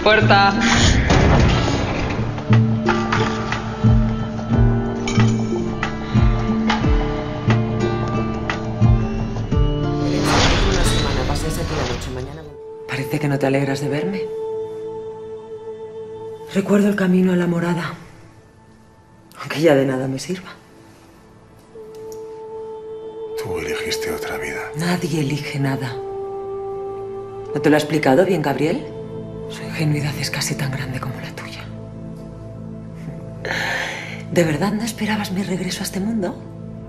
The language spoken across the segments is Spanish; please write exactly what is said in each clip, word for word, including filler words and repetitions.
puerta. Parece que no te alegras de verme. Recuerdo el camino a la morada, aunque ya de nada me sirva. Tú elegiste otra vida. Nadie elige nada. ¿No te lo ha explicado bien, Gabriel? Su ingenuidad es casi tan grande como la tuya. ¿De verdad no esperabas mi regreso a este mundo?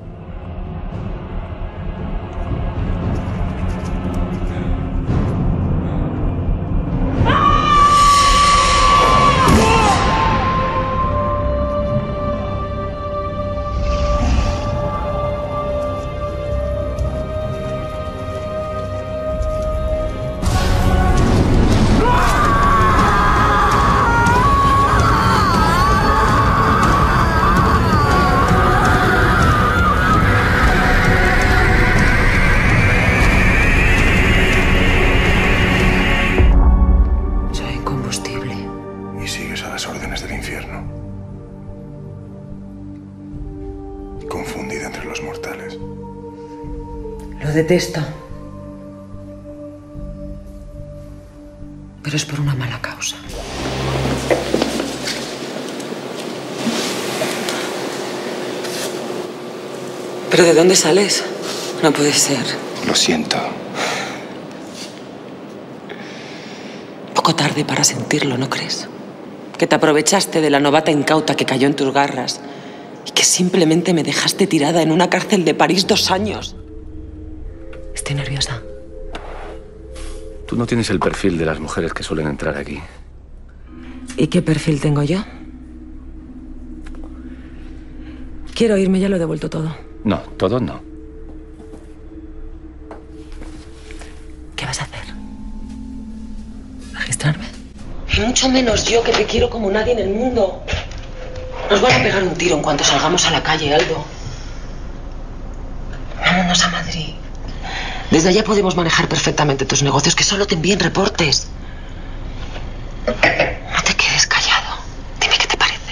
Confundida entre los mortales. Lo detesto. Pero es por una mala causa. ¿Pero de dónde sales? No puede ser. Lo siento. Poco tarde para sentirlo, ¿no crees? Que te aprovechaste de la novata incauta que cayó en tus garras y que simplemente me dejaste tirada en una cárcel de París dos años. Estoy nerviosa. Tú no tienes el perfil de las mujeres que suelen entrar aquí. ¿Y qué perfil tengo yo? Quiero irme, ya lo he devuelto todo. No, todo no. ¿Qué vas a hacer? ¿Registrarme? Y mucho menos yo, que te quiero como nadie en el mundo. Nos van a pegar un tiro en cuanto salgamos a la calle, Aldo. Vámonos a Madrid. Desde allá podemos manejar perfectamente tus negocios, que solo te envíen reportes. No te quedes callado. Dime qué te parece.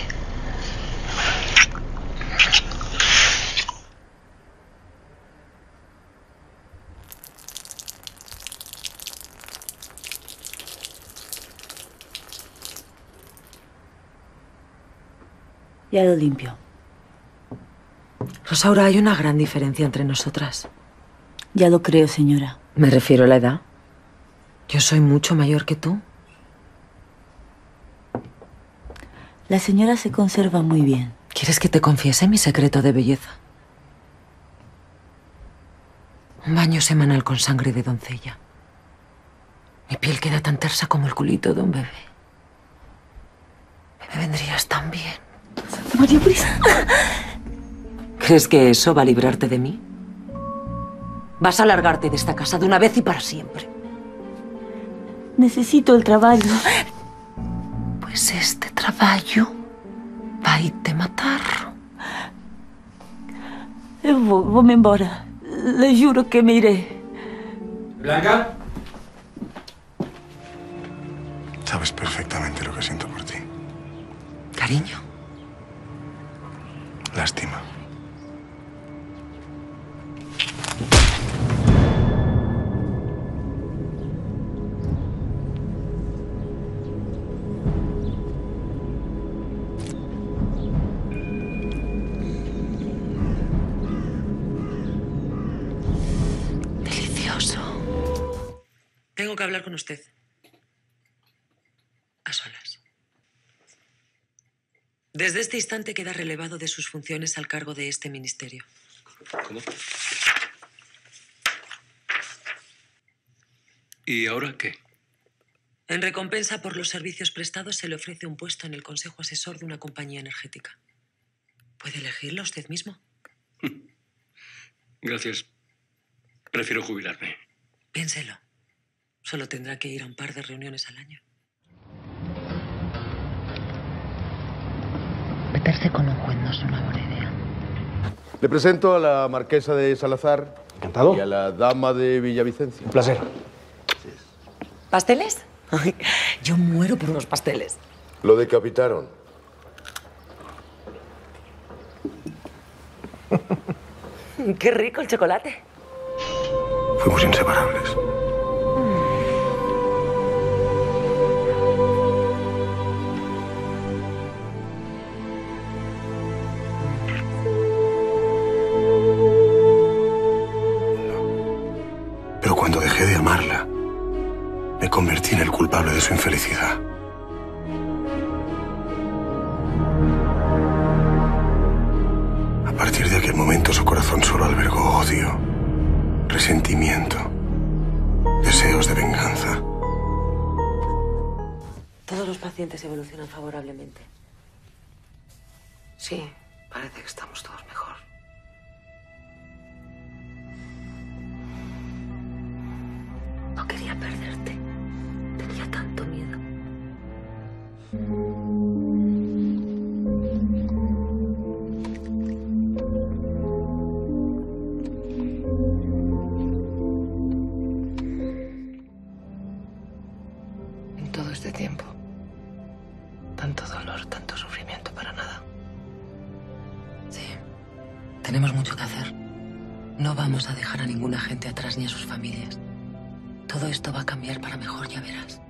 Ya lo limpio. Rosaura, hay una gran diferencia entre nosotras. Ya lo creo, señora. Me refiero a la edad. Yo soy mucho mayor que tú. La señora se conserva muy bien. ¿Quieres que te confiese mi secreto de belleza? Un baño semanal con sangre de doncella. Mi piel queda tan tersa como el culito de un bebé. Me vendrías tan bien. Santa María Purísima. ¿Crees que eso va a librarte de mí? Vas a largarte de esta casa de una vez y para siempre. Necesito el trabajo. Pues este trabajo va a irte a matar. Eu vou, vou-me embora. Le juro que me iré. ¿Blanca? Sabes perfectamente lo que siento por ti. Cariño. Lástima. Delicioso. Tengo que hablar con usted. A solas. Desde este instante queda relevado de sus funciones al cargo de este ministerio. ¿Cómo? ¿Y ahora qué? En recompensa por los servicios prestados se le ofrece un puesto en el consejo asesor de una compañía energética. ¿Puede elegirlo usted mismo? Gracias. Prefiero jubilarme. Piénselo. Solo tendrá que ir a un par de reuniones al año. Meterse con un juez no es una buena idea. Le presento a la marquesa de Salazar. Encantado. Y a la dama de Villavicencia. Un placer. ¿Pasteles? Ay, yo muero por unos pasteles. Lo decapitaron. Qué rico el chocolate. Fuimos inseparables. Pero cuando dejé de amarla, me convertí en el culpable de su infelicidad. A partir de aquel momento su corazón solo albergó odio, resentimiento, deseos de venganza. Todos los pacientes evolucionan favorablemente. Sí, parece que estamos todos mejor. No quería perderte. Tenía tanto miedo. En todo este tiempo, tanto dolor, tanto sufrimiento para nada. Sí, tenemos mucho que hacer. No vamos a dejar a ninguna gente atrás ni a sus familias. Todo esto va a cambiar para mejor, ya verás.